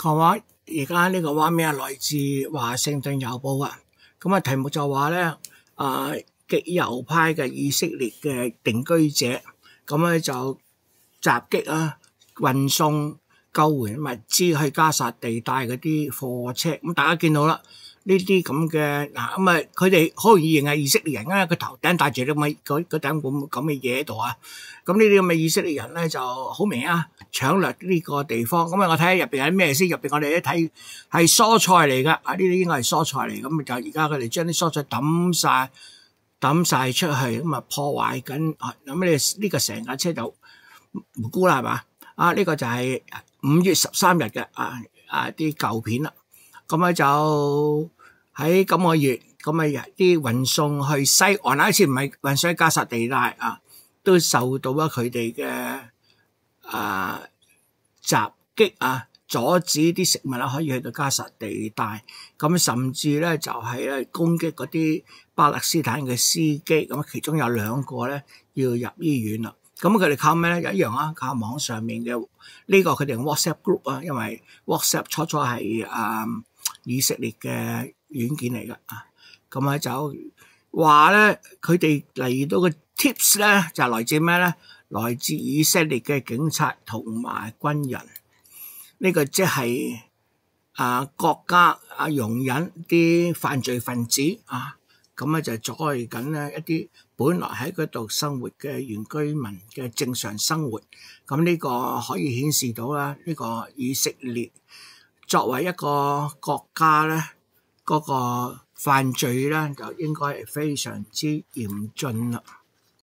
個話而家呢個話咩啊？來自華盛頓郵報啊。咁啊，題目就話咧，極右派嘅以色列嘅定居者，咁咧就襲擊啊，運送救援物資去加薩地帶嗰啲貨車。咁大家見到啦，呢啲咁嘅嗱，咁啊，佢哋好容易認係以色列人啊，個頭頂戴住啲嗰頂咁嘅嘢喺度啊。咁呢啲咁嘅以色列人咧就好明顯啊，搶掠呢個地方。咁啊，我睇下入邊有咩先。入邊我哋一睇係蔬菜嚟噶，啊呢啲應該係蔬菜嚟。咁就而家佢哋將啲蔬菜抌晒出去，咁啊破壞緊。咁呢個成架車就無辜啦，係嘛？啊呢個就係5月13日嘅啲舊片啦。咁咧就喺今個月，咁啊啲運送去西岸啦，一次唔係運送去加薩地帶啊，都受到咗佢哋嘅襲擊啊，阻止啲食物啦可以去到加薩地帶。咁甚至咧就係咧攻擊嗰啲巴勒斯坦嘅司機，咁其中有2個咧要入醫院啦。咁佢哋靠咩咧？一樣啊，靠網上面嘅呢個佢哋用 WhatsApp group 啊，因為 WhatsApp 初係以色列嘅軟件嚟噶啊。咁啊就話咧，佢哋嚟到嘅 tips 咧就係來自咩咧？來自以色列嘅警察同埋軍人。呢個即係國家容忍啲犯罪分子啊，咁咧就阻礙緊咧一啲本來喺嗰度生活嘅原居民嘅正常生活。咁呢個可以顯示到啦，呢個以色列作為一個國家咧，嗰個犯罪咧就應該係非常之嚴峻啦。